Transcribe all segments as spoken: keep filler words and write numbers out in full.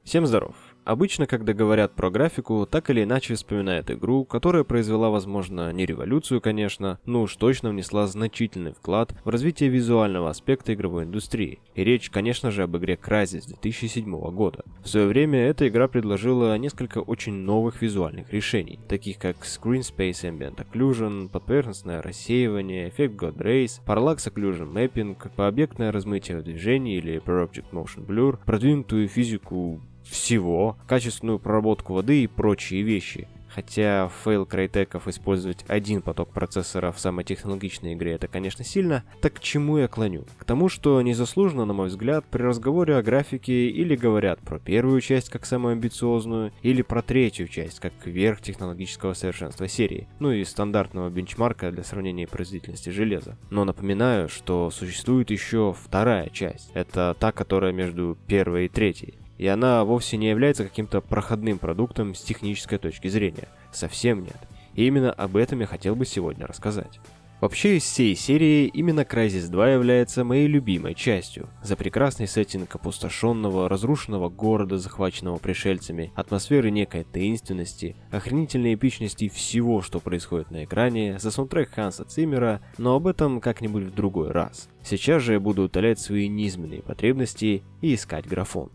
Всем здоров! Обычно, когда говорят про графику, так или иначе вспоминают игру, которая произвела, возможно, не революцию, конечно, но уж точно внесла значительный вклад в развитие визуального аспекта игровой индустрии. И речь, конечно же, об игре Crysis две тысячи седьмого года. В свое время эта игра предложила несколько очень новых визуальных решений, таких как Screen Space Ambient Occlusion, подповерхностное рассеивание, эффект God Rays, Parallax Occlusion Mapping, пообъектное размытие в движении или Per Object Motion Blur, продвинутую физику всего, качественную проработку воды и прочие вещи. Хотя фейл Крайтеков использовать один поток процессора в самой технологичной игре это, конечно, сильно, так к чему я клоню? К тому, что незаслуженно, на мой взгляд, при разговоре о графике или говорят про первую часть как самую амбициозную, или про третью часть как верх технологического совершенства серии, ну и стандартного бенчмарка для сравнения производительности железа. Но напоминаю, что существует еще вторая часть, это та, которая между первой и третьей. И она вовсе не является каким-то проходным продуктом с технической точки зрения. Совсем нет. И именно об этом я хотел бы сегодня рассказать. Вообще из всей серии именно Crysis два является моей любимой частью. За прекрасный сеттинг опустошенного, разрушенного города, захваченного пришельцами, атмосферы некой таинственности, охренительной эпичности всего, что происходит на экране, за саундтрек Ханса Циммера, но об этом как-нибудь в другой раз. Сейчас же я буду утолять свои низменные потребности и искать графон.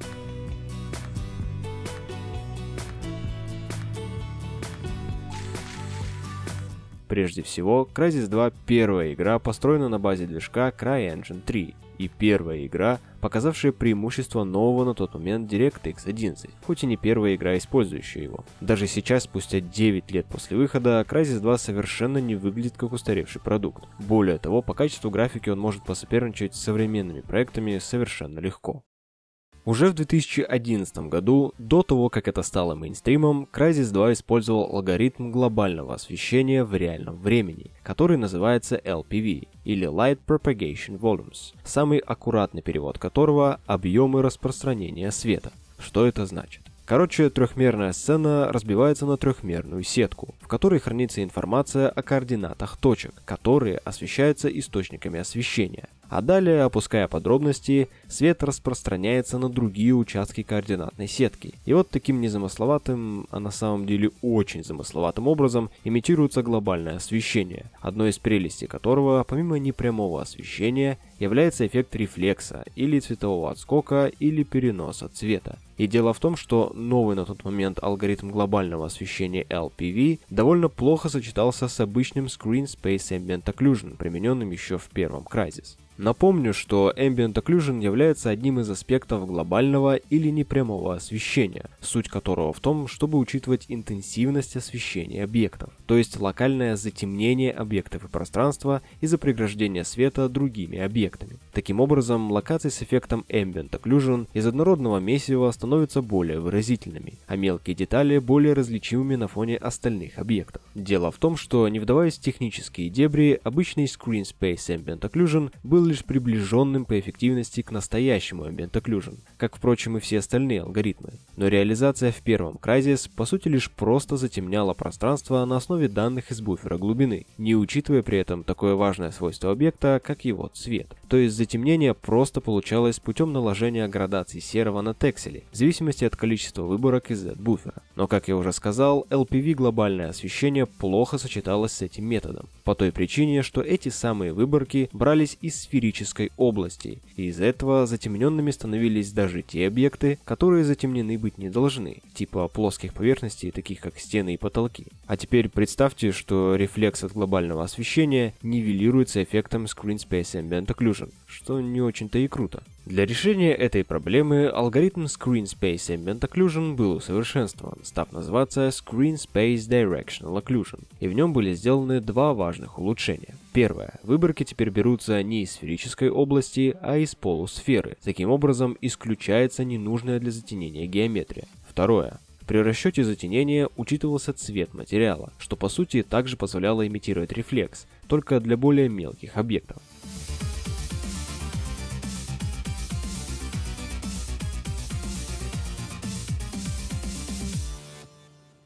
Прежде всего, Crysis два первая игра построена на базе движка CryEngine три, и первая игра, показавшая преимущество нового на тот момент DirectX одиннадцать, хоть и не первая игра, использующая его. Даже сейчас, спустя девять лет после выхода, Crysis два совершенно не выглядит как устаревший продукт. Более того, по качеству графики он может посоперничать с современными проектами совершенно легко. Уже в две тысячи одиннадцатом году, до того, как это стало мейнстримом, Crysis два использовал алгоритм глобального освещения в реальном времени, который называется эл пи ви, или Light Propagation Volumes, самый аккуратный перевод которого – объемы распространения света. Что это значит? Короче, трехмерная сцена разбивается на трехмерную сетку, в которой хранится информация о координатах точек, которые освещаются источниками освещения. А далее, опуская подробности, свет распространяется на другие участки координатной сетки. И вот таким незамысловатым, а на самом деле очень замысловатым образом имитируется глобальное освещение, одной из прелестей которого, помимо непрямого освещения, является эффект рефлекса, или цветового отскока, или переноса цвета. И дело в том, что новый на тот момент алгоритм глобального освещения эл пи ви довольно плохо сочетался с обычным Screen Space Ambient Occlusion, примененным еще в первом Crysis. Напомню, что Ambient Occlusion является одним из аспектов глобального или непрямого освещения, суть которого в том, чтобы учитывать интенсивность освещения объектов, то есть локальное затемнение объектов и пространства из-за преграждения света другими объектами. Таким образом, локации с эффектом Ambient Occlusion из однородного месива становятся более выразительными, а мелкие детали более различимыми на фоне остальных объектов. Дело в том, что, не вдаваясь в технические дебри, обычный Screen Space Ambient Occlusion был лишь приближенным по эффективности к настоящему Ambient Occlusion, как, впрочем, и все остальные алгоритмы. Но реализация в первом Crysis, по сути, лишь просто затемняла пространство на основе данных из буфера глубины, не учитывая при этом такое важное свойство объекта, как его цвет. То есть затемнение просто получалось путем наложения градаций серого на текселе, в зависимости от количества выборок из Z-буфера. Но, как я уже сказал, эл пи ви глобальное освещение плохо сочеталось с этим методом, по той причине, что эти самые выборки брались из сферической области, и из-за этого затемненными становились даже те объекты, которые затемнены быть не должны, типа плоских поверхностей, таких как стены и потолки. А теперь представьте, что рефлекс от глобального освещения нивелируется эффектом Screen Space Ambient Occlusion, что не очень-то и круто. Для решения этой проблемы алгоритм Screen Space Ambient Occlusion был усовершенствован, став называться Screen Space Directional Occlusion, и в нем были сделаны два важных улучшения. Первое. Выборки теперь берутся не из сферической области, а из полусферы. Таким образом, исключается ненужная для затенения геометрия. Второе. При расчете затенения учитывался цвет материала, что по сути также позволяло имитировать рефлекс, только для более мелких объектов.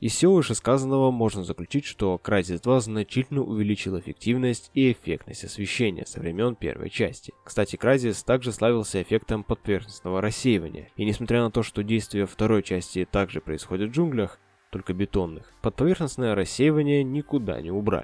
Из всего вышесказанного можно заключить, что Crysis два значительно увеличил эффективность и эффектность освещения со времен первой части. Кстати, Crysis также славился эффектом подповерхностного рассеивания, и несмотря на то, что действие второй части также происходит в джунглях, только бетонных, подповерхностное рассеивание никуда не убрали.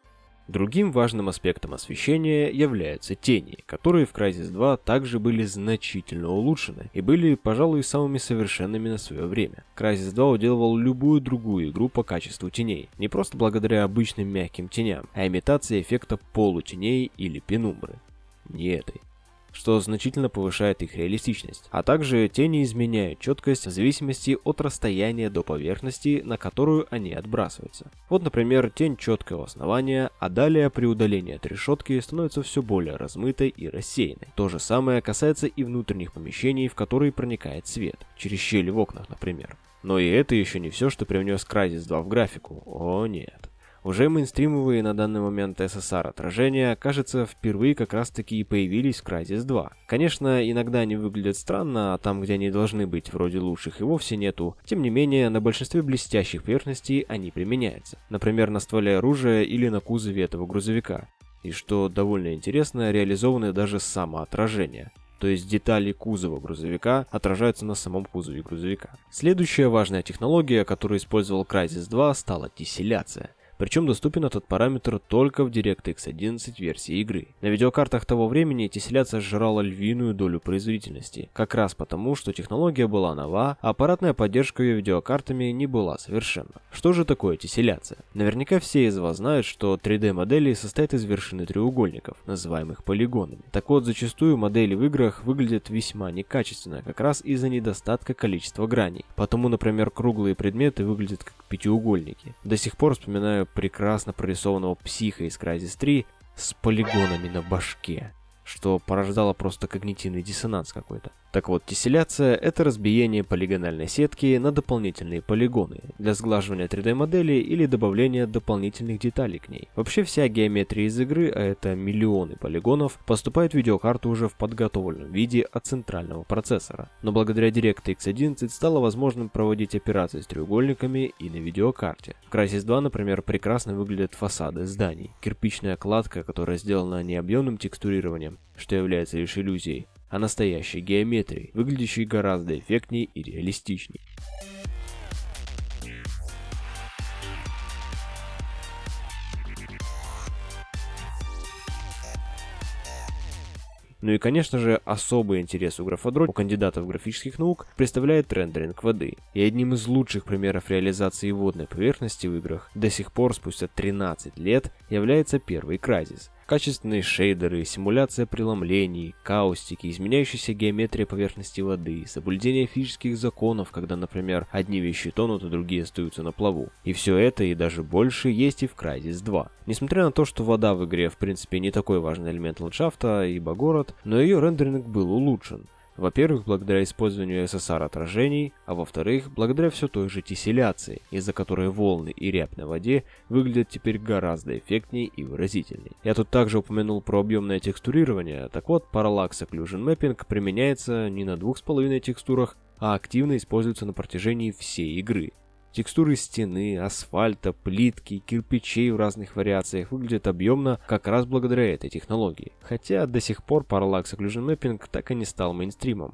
Другим важным аспектом освещения являются тени, которые в Crysis два также были значительно улучшены и были, пожалуй, самыми совершенными на свое время. Crysis два уделывал любую другую игру по качеству теней, не просто благодаря обычным мягким теням, а имитации эффекта полутеней или пенумбры. Не этой. Что значительно повышает их реалистичность. А также тени изменяют четкость в зависимости от расстояния до поверхности, на которую они отбрасываются. Вот, например, тень четкого основания, а далее при удалении от решетки становится все более размытой и рассеянной. То же самое касается и внутренних помещений, в которые проникает свет, через щели в окнах, например. Но и это еще не все, что привнес Crysis два в графику. О нет. Уже мейнстримовые на данный момент эс эс ар отражения, кажется, впервые как раз таки и появились в Crysis два. Конечно, иногда они выглядят странно, а там, где они должны быть, вроде лучших и вовсе нету. Тем не менее, на большинстве блестящих поверхностей они применяются. Например, на стволе оружия или на кузове этого грузовика. И что довольно интересно, реализованы даже самоотражения. То есть детали кузова грузовика отражаются на самом кузове грузовика. Следующая важная технология, которую использовал Crysis два, стала тесселяция. Причем доступен этот параметр только в DirectX одиннадцать версии игры. На видеокартах того времени тесселяция сжирала львиную долю производительности, как раз потому, что технология была нова, а аппаратная поддержка ее видеокартами не была совершенна. Что же такое тесселяция? Наверняка все из вас знают, что три дэ модели состоят из вершины треугольников, называемых полигонами. Так вот, зачастую модели в играх выглядят весьма некачественно, как раз из-за недостатка количества граней. Потому, например, круглые предметы выглядят как пятиугольники. До сих пор вспоминаю прекрасно прорисованного психа из Crysis три с полигонами на башке, что порождало просто когнитивный диссонанс какой-то. Так вот, тесселяция — это разбиение полигональной сетки на дополнительные полигоны для сглаживания три дэ модели или добавления дополнительных деталей к ней. Вообще вся геометрия из игры, а это миллионы полигонов, поступает в видеокарту уже в подготовленном виде от центрального процессора. Но благодаря DirectX одиннадцать стало возможным проводить операции с треугольниками и на видеокарте. В Crysis два, например, прекрасно выглядят фасады зданий. Кирпичная кладка, которая сделана не объемным текстурированием, что является лишь иллюзией, а настоящей геометрией, выглядящей гораздо эффектнее и реалистичнее. Ну и, конечно же, особый интерес у графодрот у кандидатов графических наук представляет рендеринг воды. И одним из лучших примеров реализации водной поверхности в играх до сих пор, спустя тринадцать лет, является первый Crysis. Качественные шейдеры, симуляция преломлений, каустики, изменяющаяся геометрия поверхности воды, соблюдение физических законов, когда, например, одни вещи тонут, а другие остаются на плаву. И все это и даже больше есть и в Crysis два. Несмотря на то, что вода в игре в принципе не такой важный элемент ландшафта, ибо город, но ее рендеринг был улучшен. Во-первых, благодаря использованию эс эс ар отражений, а во-вторых, благодаря все той же тесселяции, из-за которой волны и рябь на воде выглядят теперь гораздо эффектнее и выразительнее. Я тут также упомянул про объемное текстурирование, так вот, Parallax Occlusion Mapping применяется не на двух с половиной текстурах, а активно используется на протяжении всей игры. Текстуры стены, асфальта, плитки, кирпичей в разных вариациях выглядят объемно как раз благодаря этой технологии. Хотя до сих пор Parallax Occlusion Mapping так и не стал мейнстримом.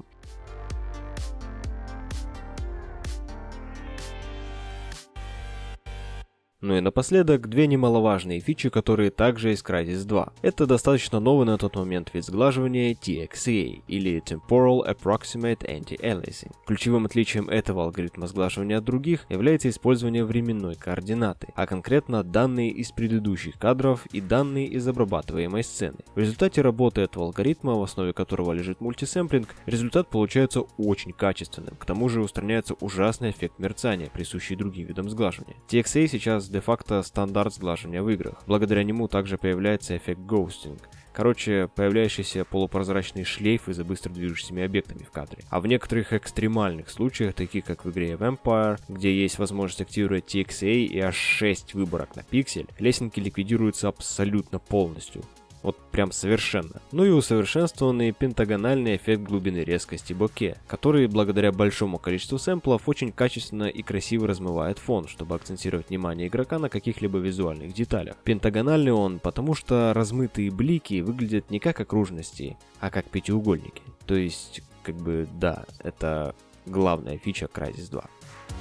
Ну и напоследок, две немаловажные фичи, которые также есть в Crysis два. Это достаточно новый на тот момент вид сглаживания ти экс эй, или Temporal Approximate Anti-Aliasing. Ключевым отличием этого алгоритма сглаживания от других является использование временной координаты, а конкретно данные из предыдущих кадров и данные из обрабатываемой сцены. В результате работы этого алгоритма, в основе которого лежит мультисэмплинг, результат получается очень качественным. К тому же устраняется ужасный эффект мерцания, присущий другим видам сглаживания. ти экс эй сейчас де-факто стандарт сглаживания в играх. Благодаря нему также появляется эффект ghosting. Короче, появляющийся полупрозрачный шлейф из-за быстро движущимися объектами в кадре. А в некоторых экстремальных случаях, таких как в игре Vampire, где есть возможность активировать ти экс эй и аж шесть выборок на пиксель, лесенки ликвидируются абсолютно полностью. Вот прям совершенно. Ну и усовершенствованный пентагональный эффект глубины резкости боке, который благодаря большому количеству сэмплов очень качественно и красиво размывает фон, чтобы акцентировать внимание игрока на каких-либо визуальных деталях. Пентагональный он, потому что размытые блики выглядят не как окружности, а как пятиугольники. То есть, как бы, да, это главная фича Crysis два.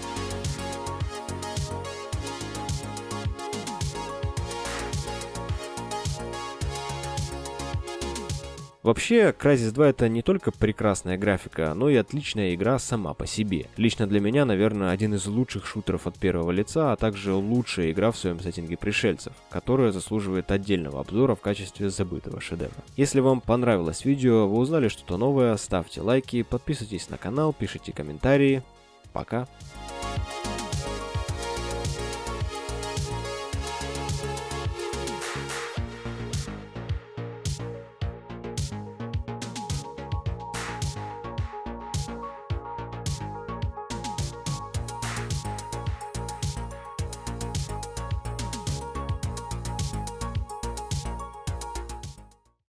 Вообще, Crysis два это не только прекрасная графика, но и отличная игра сама по себе. Лично для меня, наверное, один из лучших шутеров от первого лица, а также лучшая игра в своем сеттинге пришельцев, которая заслуживает отдельного обзора в качестве забытого шедевра. Если вам понравилось видео, вы узнали что-то новое, ставьте лайки, подписывайтесь на канал, пишите комментарии. Пока!